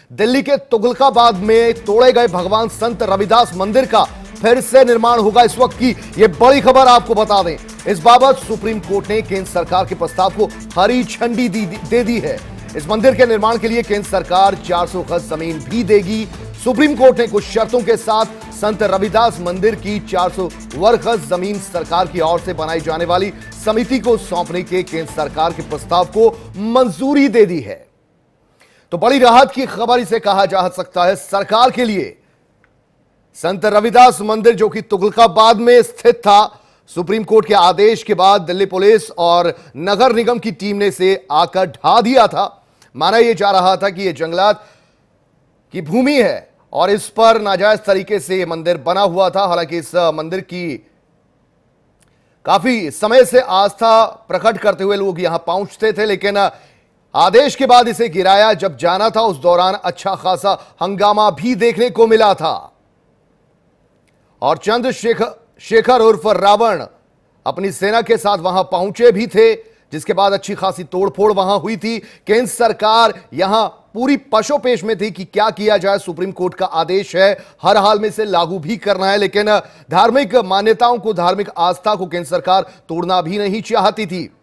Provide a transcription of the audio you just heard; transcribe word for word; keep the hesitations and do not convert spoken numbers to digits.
दिल्ली के तुगलकाबाद में तोड़े गए भगवान संत रविदास मंदिर का फिर से निर्माण होगा। इस वक्त की यह बड़ी खबर आपको बता दें, इस बाबत सुप्रीम कोर्ट ने केंद्र सरकार के प्रस्ताव को हरी झंडी दे दी है। इस मंदिर के निर्माण के लिए केंद्र सरकार चार सौ गज जमीन भी देगी। सुप्रीम कोर्ट ने कुछ शर्तों के साथ संत रविदास मंदिर की चार सौ वर्ग गज जमीन सरकार की ओर से बनाई जाने वाली समिति को सौंपने के केंद्र सरकार के प्रस्ताव को मंजूरी दे दी है। तो बड़ी राहत की खबर इसे कहा जा सकता है सरकार के लिए। संत रविदास मंदिर जो कि तुगलकाबाद में स्थित था, सुप्रीम कोर्ट के आदेश के बाद दिल्ली पुलिस और नगर निगम की टीम ने इसे आकर ढा दिया था। माना यह जा रहा था कि यह जंगलात की भूमि है और इस पर नाजायज तरीके से यह मंदिर बना हुआ था। हालांकि इस मंदिर की काफी समय से आस्था प्रकट करते हुए लोग यहां पहुंचते थे, लेकिन आदेश के बाद इसे गिराया जब जाना था उस दौरान अच्छा खासा हंगामा भी देखने को मिला था और चंद्रशेखर शेखर उर्फ रावण अपनी सेना के साथ वहां पहुंचे भी थे, जिसके बाद अच्छी खासी तोड़फोड़ वहां हुई थी। केंद्र सरकार यहां पूरी पशोपेश में थी कि क्या किया जाए। सुप्रीम कोर्ट का आदेश है, हर हाल में इसे लागू भी करना है, लेकिन धार्मिक मान्यताओं को, धार्मिक आस्था को केंद्र सरकार तोड़ना भी नहीं चाहती थी।